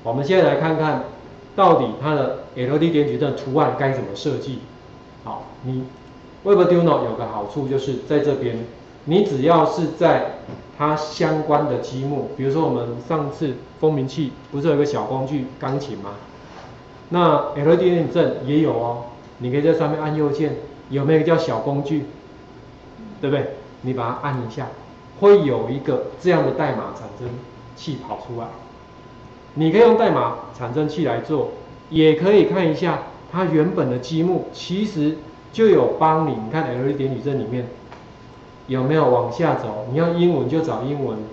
我们现在来看看，到底它的 LED 点矩阵图案该怎么设计。好，你 Webarduino 有个好处就是在这边，你只要是在它相关的积木，比如说我们上次蜂鸣器不是有个小工具钢琴吗？那 LED 点矩阵也有哦，你可以在上面按右键，有没有一个叫小工具？对不对？你把它按一下，会有一个这样的代码产生器跑出来。你可以用代码产生器来做，也可以看一下它原本的积木，其实就有帮你。你看 LED 点矩阵里面有没有往下走？你要英文就找英文，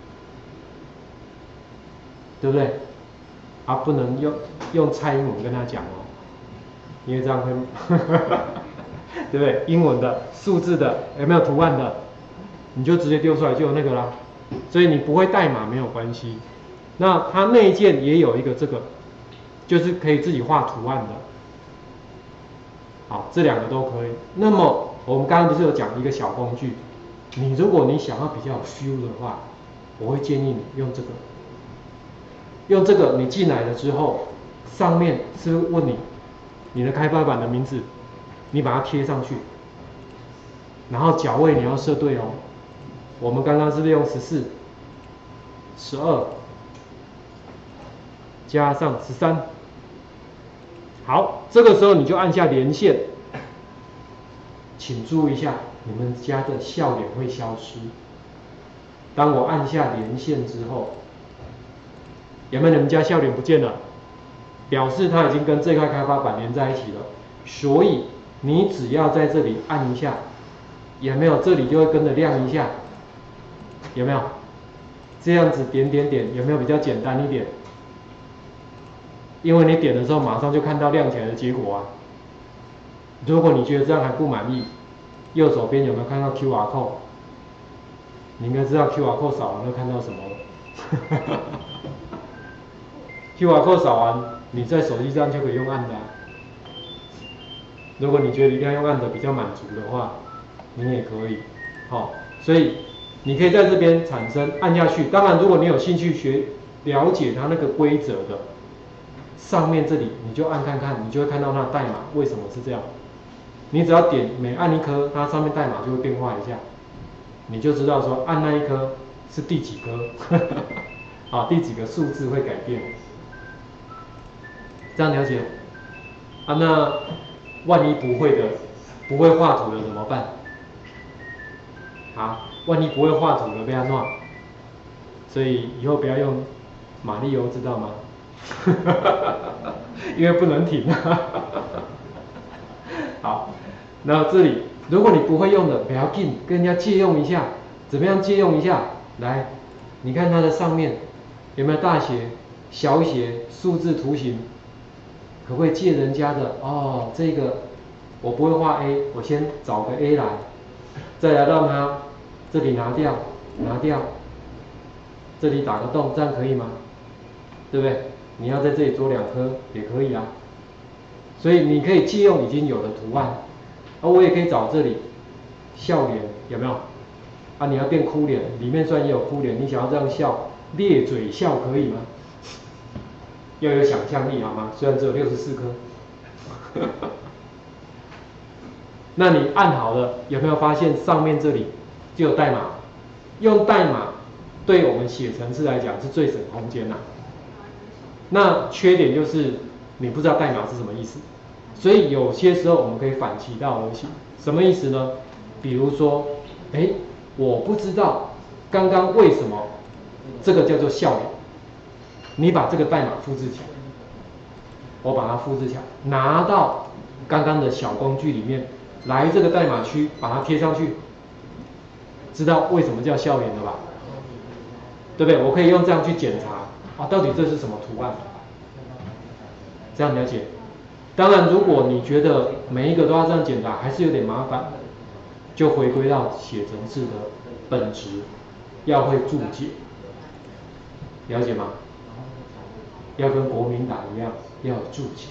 对不对？啊，不能用蔡英文跟他讲哦，因为这样会，对不对？英文的、数字的，有没有图案的，你就直接丢出来就有那个啦。所以你不会代码没有关系。那它内建也有一个这个，就是可以自己画图案的。好，这两个都可以。那么我们刚刚不是有讲一个小工具？如果你想要比较有 feel 的话，我会建议你用这个。用这个，你进来了之后，上面是不是问你的开发版的名字？你把它贴上去，然后角位你要设对哦。我们刚刚是不是用14、12加上13？好，这个时候你就按下连线。请注意一下，你们家的笑脸会消失。当我按下连线之后，有没有你们家笑脸不见了？表示它已经跟这块开发板连在一起了。所以你只要在这里按一下，有没有？这里就会跟着亮一下，有没有？这样子点点点，有没有比较简单一点？因为你点的时候马上就看到亮起来的结果啊。如果你觉得这样还不满意，右手边有没有看到 QR code？ 你应该知道 QR code 扫完会看到什么了。QR code 扫完，你在手机上就可以用按的啊。如果你觉得一定要用按的比较满足的话，你也可以。好，所以你可以在这边产生按下去。当然，如果你有兴趣了解它那个规则的，上面这里你就按看看，你就会看到它的代码为什么是这样。你只要点每按一颗，它上面代码就会变化一下，你就知道说按那一颗是第几颗，啊，第几个数字会改变。这样了解？啊，那万一不会的，不会画图的怎么办？啊，万一不会画图的被他弄，所以以后不要用马力欧，知道吗？因为不能停啊。好，那这里如果你不会用的，不要紧，跟人家借用一下。怎么样借用一下？来，你看它的上面有没有大写、小写、数字图形？可不可以借人家的？哦，这个我不会画 A， 我先找个 A 来，再来让它这里拿掉，这里打个洞，这样可以吗？对不对？你要在这里做2颗也可以啊。所以你可以借用已经有的图案，而我也可以找这里笑脸，有没有？啊，你要变哭脸，里面虽然也有哭脸，你想要这样笑，咧嘴笑可以吗？要有想象力好吗？虽然只有64颗。那你按好了，有没有发现上面这里就有代码？用代码对我们写程式来讲是最省空间啦。那缺点就是你不知道代码是什么意思，所以有些时候我们可以反其道而行。什么意思呢？比如说，我不知道刚刚为什么这个叫做笑脸，你把这个代码复制起来，我把它复制起来，拿到刚刚的小工具里面，来这个代码区把它贴上去，知道为什么叫笑脸了吧？对不对？我可以用这样去检查到底这是什么图案，这样了解。当然，如果你觉得每一个都要这样检查，还是有点麻烦，就回归到写程式的本质，要会注解，了解吗？要跟国民党一样，要有注解。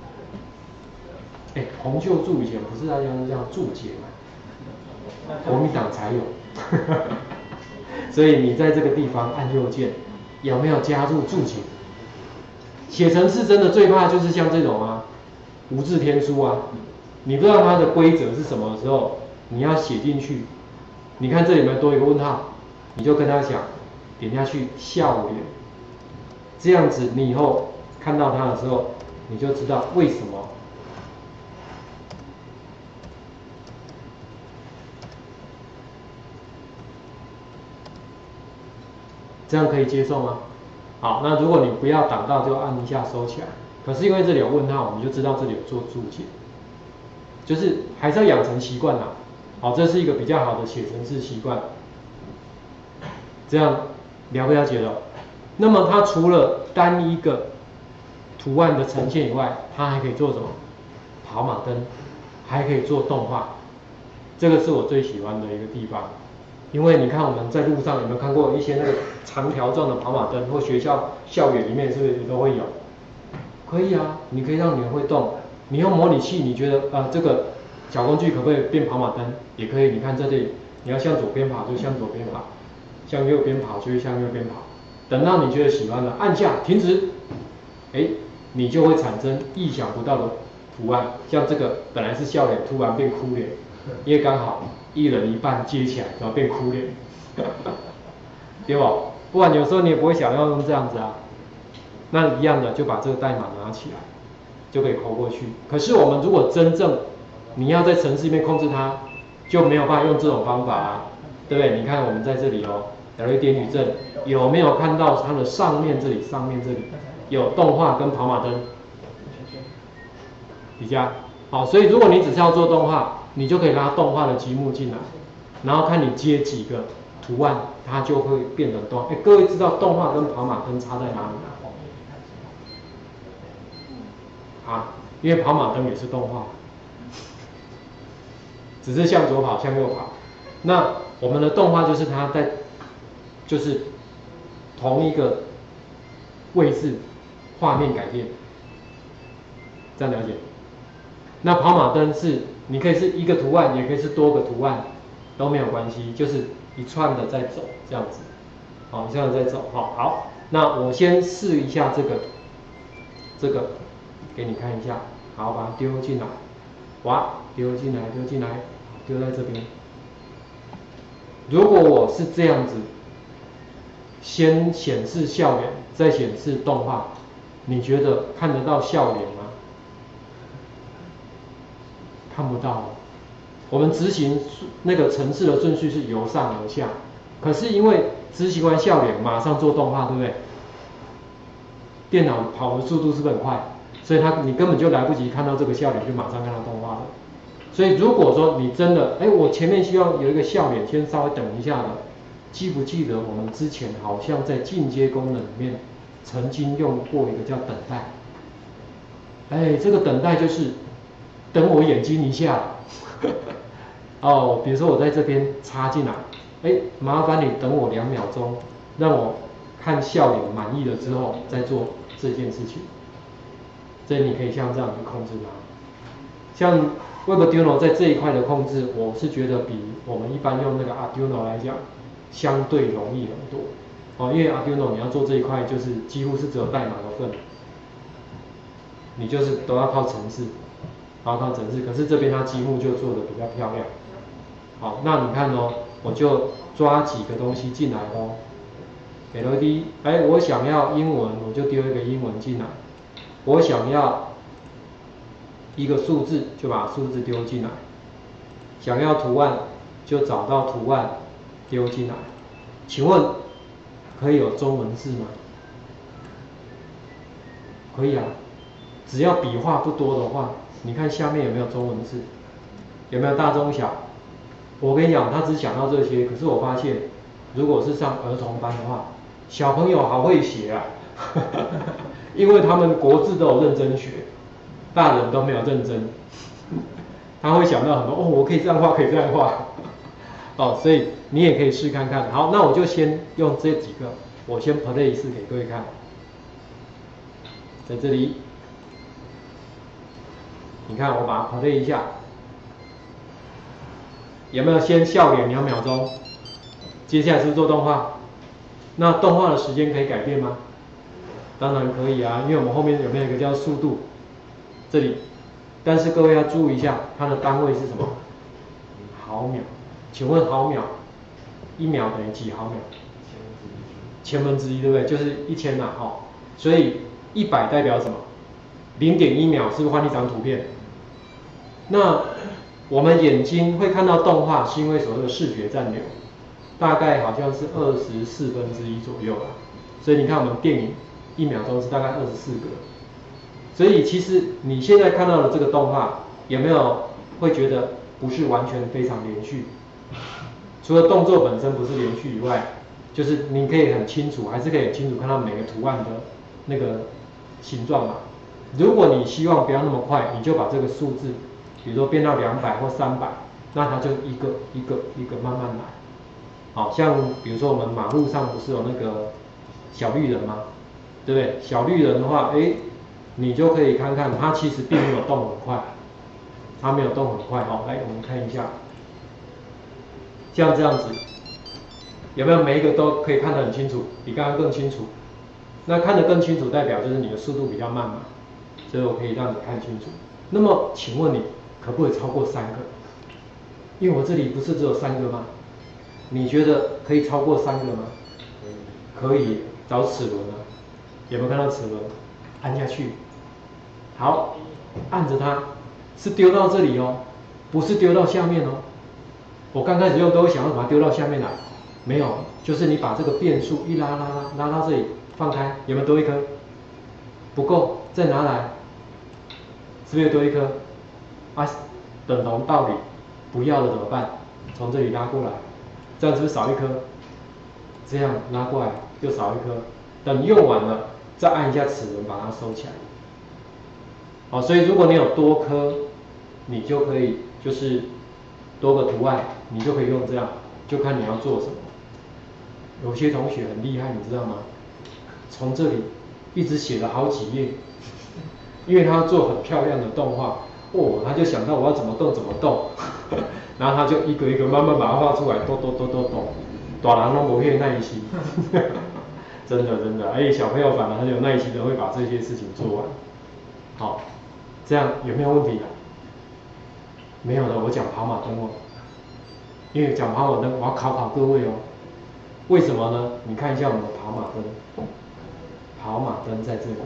洪秀柱以前不是大家都这样注解吗？国民党才有。所以你在这个地方按右键，有没有加入注解？ 写程式真的最怕就是像这种啊，无字天书啊，你不知道它的规则是什么的时候，你要写进去。你看这里有没有多一个问号？你就跟他讲，点下去笑脸，这样子你以后看到它的时候，你就知道为什么。这样可以接受吗？好，那如果你不要挡到，就按一下收起来。可是因为这里有问号，我们就知道这里有做注解，就是还是要养成习惯啦。好，这是一个比较好的写程式习惯。这样了不了解了？那么它除了单一个图案的呈现以外，它还可以做什么？跑马灯，还可以做动画。这个是我最喜欢的一个地方。因为你看我们在路上有没有看过一些那个长条状的跑马灯，或学校校园里面是不是都会有？可以啊，你可以让女儿会动。你用模拟器，你觉得这个小工具可不可以变跑马灯？也可以。你看这里，你要向左边跑就向左边跑，向右边跑就会向右边跑。等到你觉得喜欢了，按下停止，你就会产生意想不到的图案。像这个本来是笑脸，突然变哭脸，因为刚好一人一半接起来，然后变哭脸，对吧？不然有时候你也不会想要用这样子啊。那一样的就把这个代码拿起来，就可以抠过去。可是我们如果真正你要在程式里面控制它，就没有办法用这种方法啊，对不对？你看我们在这里哦，LED 点矩阵有没有看到它的上面这里有动画跟跑马灯？底下好，所以如果你只是要做动画，你就可以拉动画的积木进来，然后看你接几个图案，它就会变成动画。各位知道动画跟跑马灯差在哪里吗？因为跑马灯也是动画，只是向左跑向右跑。那我们的动画就是它在就是同一个位置画面改变，这样了解？那跑马灯是你可以是一个图案，也可以是多个图案，都没有关系，就是一串的在走这样子。好，一串的在走。好，那我先试一下这个给你看一下。好，把它丢进来，哇，丢进来，丢在这边。如果我是这样子，先显示笑脸，再显示动画，你觉得看得到笑脸吗？看不到。我们执行那个程式的顺序是由上而下，可是因为执行完笑脸，马上做动画，对不对？电脑跑的速度是不是很快？所以你根本就来不及看到这个笑脸，就马上看到动画了。所以如果说你真的，我前面需要有一个笑脸，先稍微等一下的，记不记得我们之前好像在进阶功能里面曾经用过一个叫等待？这个等待就是等我眼睛一下。比如说我在这边插进来，麻烦你等我2秒钟，让我看笑脸满意了之后再做这件事情。所以你可以像这样去控制它。像 Webduino 在这一块的控制，我是觉得比我们一般用那个 Arduino 来讲，相对容易很多。因为 Arduino 你要做这一块，就是几乎是只有代码的份，你就是都要靠程式，可是这边它积木就做的比较漂亮。好，那你看哦，我就抓几个东西进来哦。LED，我想要英文，我就丢一个英文进来。我想要一个数字，就把数字丢进来。想要图案，就找到图案丢进来。请问可以有中文字吗？可以啊，只要笔画不多的话，你看下面有没有中文字？有没有大中小？我跟你讲，他只想到这些，可是我发现，如果是上儿童班的话，小朋友好会写啊。因为他们国字都有认真学，大人都没有认真。他会想到很多我可以这样画，可以这样画。所以你也可以试看看。好，那我就先用这几个，我先 play 一次给各位看。在这里，你看我把它 play 一下，有没有先笑脸2秒钟？接下来是不是做动画？那动画的时间可以改变吗？ 当然可以啊，因为我们后面有没有一个叫速度？这里，但是各位要注意一下，它的单位是什么？毫秒。请问毫秒，1秒等于几毫秒？1/1000，对不对？就是1000嘛，哈。所以100代表什么？0.1秒，是不是换一张图片？那我们眼睛会看到动画，是因为所谓的视觉暂留，大概好像是1/24左右啦。所以你看我们电影1秒钟是大概24个。所以其实你现在看到的这个动画，有没有会觉得不是完全非常连续？除了动作本身不是连续以外，就是你可以很清楚，还是可以很清楚看到每个图案的那个形状嘛。如果你希望不要那么快，你就把这个数字，比如说变到200或300，那它就一个一个慢慢来。好像比如说我们马路上不是有那个小绿人吗？对不对？小绿人的话，你就可以看看，它其实并没有动很快，它没有动很快。好，来我们看一下，像这样子，有没有每一个都可以看得很清楚，比刚刚更清楚？那看得更清楚，代表就是你的速度比较慢嘛，所以我可以让你看清楚。那么请问你可不可以超过3个？因为我这里不是只有3个吗？你觉得可以超过3个吗？可以，找齿轮啊，有没有看到齿轮？按下去，好，按着它，是丢到这里哦，不是丢到下面哦。我刚开始用都会想要把它丢到下面来，没有，就是你把这个变速一拉到这里，放开，有没有多一颗？不够，再拿来，是不是又多一颗？啊，等同道理，不要了怎么办？从这里拉过来，这样是不是少一颗？这样拉过来又少一颗，等用完了再按一下齿轮把它收起来。好，所以如果你有多颗，你就可以就是多个图案，你就可以用这样，就看你要做什么。有些同学很厉害，你知道吗？从这里一直写了好几页，因为他要做很漂亮的动画，他就想到我要怎么动，然后他就一个一个慢慢把它画出来，咚，大人都没耐心，真的，小朋友反而很有耐心的会把这些事情做完。好，这样有没有问题啊？没有的，我讲跑马灯哦，因为讲跑马灯，我要考各位哦。为什么呢？你看一下我们的跑马灯，跑马灯在这里。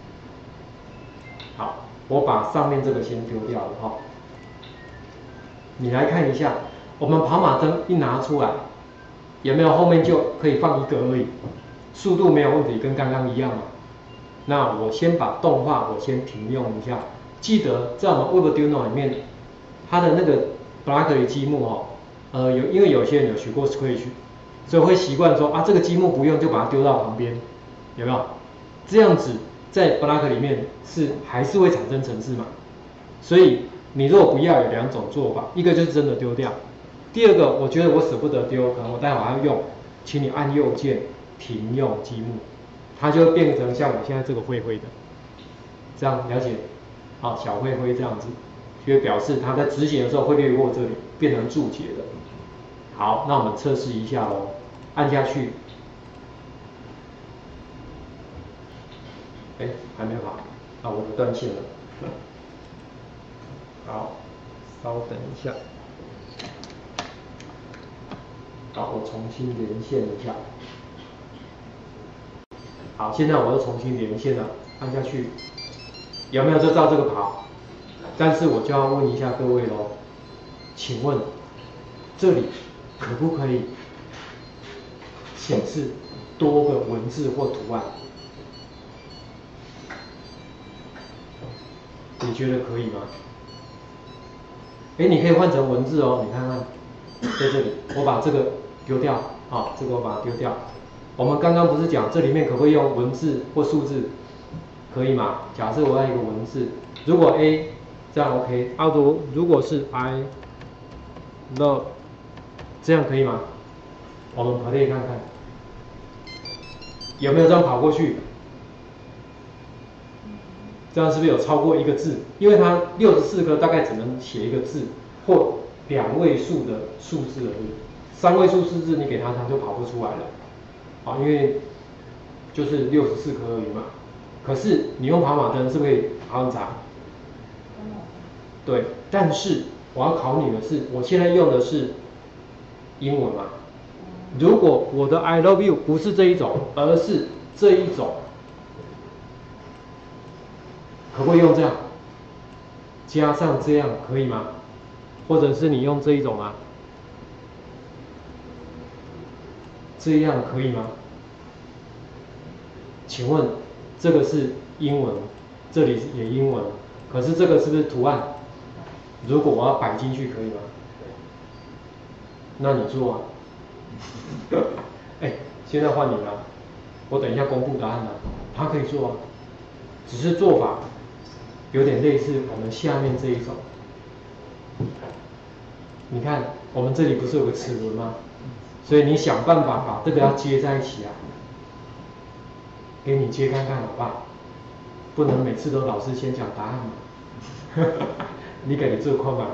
好，我把上面这个先丢掉了哈。你来看一下，我们跑马灯一拿出来，有没有后面就可以放一个而已，速度没有问题，跟刚刚一样嘛。那我先把动画我先停用一下，记得在我们 Webuduino 里面，它的那个 Blockly 积木因为有些人有学过 Scratch， 所以会习惯说这个积木不用就把它丢到旁边，有没有？这样子在 Block 里面还是会产生程式嘛？所以你如果不要，有2种做法，一个就是真的丢掉，第二个我觉得我舍不得丢，可能我待会还要用，请你按右键停用积木，它就会变成像我现在这个灰灰的，这样了解？好，小灰灰这样子，就会表示它在执行的时候会略过这里，变成注解的。好，那我们测试一下咯，按下去，还没跑，我的断线了。好，稍等一下。好，我重新连线一下。好，现在我又重新连线了，按下去，有没有就照这个跑？但是我就要问一下各位咯，请问这里可不可以显示多个文字或图案？你觉得可以吗？你可以换成文字哦，你看看，在这里，我把这个丢掉，这个我把它丢掉。我们刚刚不是讲这里面可不可以用文字或数字？可以吗？假设我要一个文字，如果 A 这样 OK， 如果是 I love 这样可以吗？我们 play 看看，有没有这样跑过去？这样是不是有超过一个字？因为它64个大概只能写一个字或2位数的数字而已，3位数数字你给它就跑不出来了。因为就是64颗而已嘛。 可是你用跑马灯是不是可以跑很长？对，但是我要考你的是，我现在用的是英文嘛？如果我的 I love you 不是这一种，而是这一种，可不可以用这样？加上这样可以吗？或者是你用这一种啊？这样可以吗？请问这个是英文，这里也英文，可是这个是不是图案？如果我要摆进去可以吗？那你做啊。哎，现在换你了，我等一下公布答案了。他可以做啊，只是做法有点类似我们下面这一种。你看，我们这里不是有个齿轮吗？所以你想办法把这个要接在一起啊。给你接看看好不好？不能每次都老师先讲答案嘛。你给你做空啊。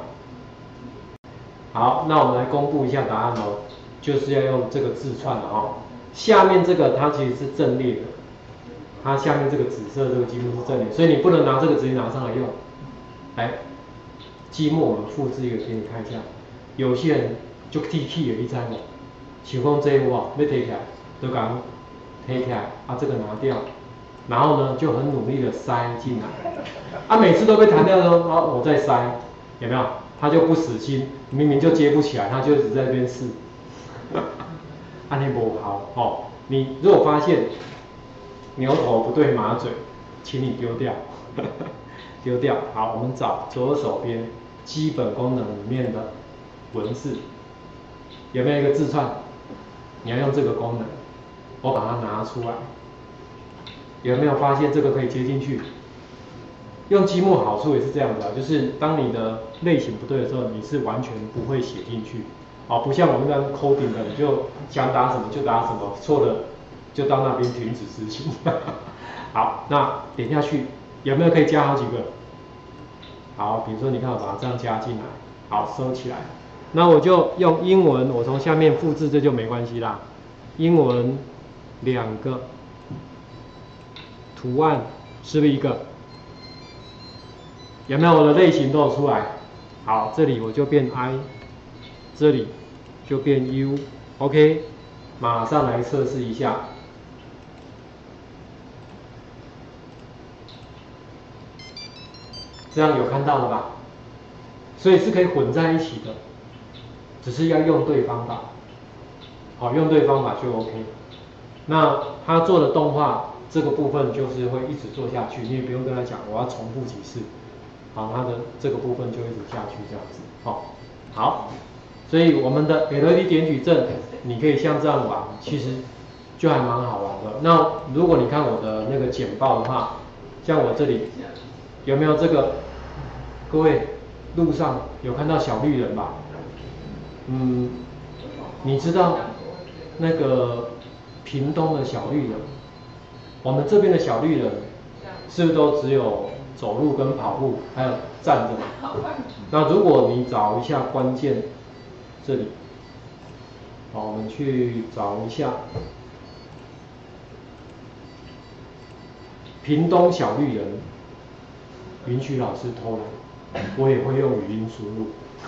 好，那我们来公布一下答案哦，就是要用这个字串的哦。下面这个它其实是阵列的，它下面这个紫色这个积木是阵列，所以你不能拿这个直接拿上来用。来，积木我们复制一个给你看一下。有些人就提起了一张哦，像讲这个要提起来，就讲提起来，啊这个拿掉，然后呢就很努力的塞进来，啊每次都被弹掉的哦，然后我再塞，有没有？他就不死心，明明就接不起来，他就一直在那边试。安利不好哦，你如果发现牛头不对马嘴，请你丢掉，丢掉。好，我们找左手边基本功能里面的文字，有没有一个字串？你要用这个功能，我把它拿出来。有没有发现这个可以接进去？用积木好处也是这样子啊，就是当你的类型不对的时候，你是完全不会写进去，哦，不像我们一般 coding 的，你就想打什么就打什么，错了就到那边停止执行。好，那点下去有没有可以加好几个？好，比如说你看我把它这样加进来，好收起来，那我就用英文，我从下面复制，这就没关系啦。英文2个，图案是不是1个？有没有我的类型都有出来？好，这里我就变 I， 这里就变 U，OK， 马上来测试一下。这样有看到了吧？所以是可以混在一起的，只是要用对方法。好，用对方法就 OK。那他做的动画这个部分就是会一直做下去，你也不用跟他讲我要重复几次。好，它的这个部分就一直下去这样子，好，所以我们的 LED 点矩阵，你可以像这样玩，其实就还蛮好玩的。那如果你看我的那个简报的话，像我这里有没有这个？各位路上有看到小绿人吧？你知道那个屏东的小绿人，我们这边的小绿人是不是都只有走路跟跑步，还有站着？那如果你找一下关键，这里，好，我们去找一下屏东小绿人，允许老师偷懒，我也会用语音输入。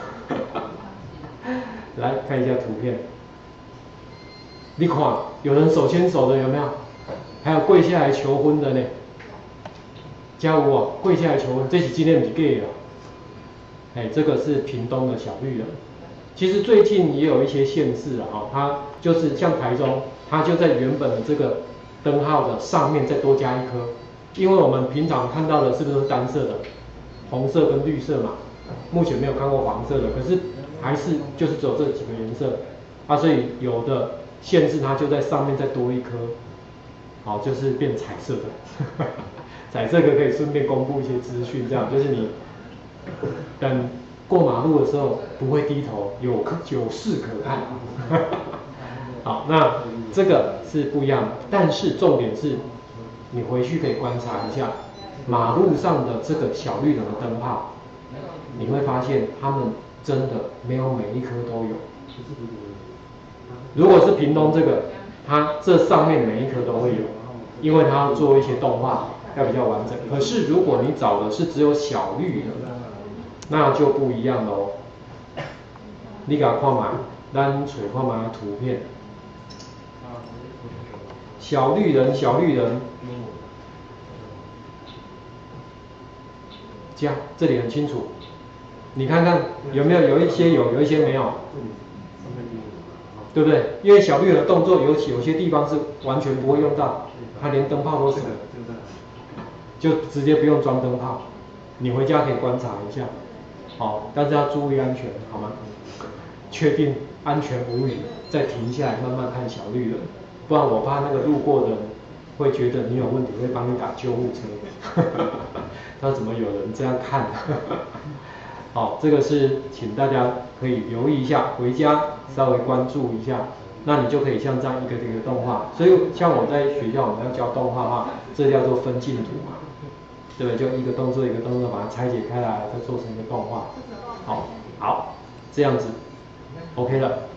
来看一下图片，你看有人手牵手的有没有？还有跪下来求婚的呢。加油哦，跪下来求婚，这是今天不是 gay 啊。这个是屏东的小绿人。其实最近也有一些县市啊，它就是像台中，它就在原本的这个灯号的上面再多加一颗，因为我们平常看到的是不是都是单色的，红色跟绿色嘛？目前没有看过黄色的，可是还是就是只有这几个颜色啊，所以有的县市它就在上面再多一颗，好，就是变彩色的。彩色可以顺便公布一些资讯，这样就是你等过马路的时候不会低头，有事可看。好，那这个是不一样的，但是重点是，你回去可以观察一下马路上的这个小绿人的灯泡，你会发现它们真的没有每一颗都有。如果是屏东这个，它这上面每一颗都会有，因为它要做一些动画。 要比较完整。可是如果你找的是只有小绿的，那就不一样喽。你给它看嘛，咱找看嘛图片。小绿人，小绿人，这里很清楚。你看看有没有一些有一些没有，对不对？因为小绿人的动作有些地方是完全不会用到，它连灯泡都省，就直接不用装灯泡。你回家可以观察一下，好，但是要注意安全，好吗？确定安全无虞，再停下来慢慢看小绿人，不然我怕那个路过的人会觉得你有问题，会帮你打救护车。他怎么有人这样看？好，这个是请大家可以留意一下，回家稍微关注一下，那你就可以像这样一个动画。所以像我在学校我们要教动画的话，这叫做分镜图嘛，对不对？就一个动作一个动作把它拆解开来，再做成一个动画。好，这样子 ，OK 了。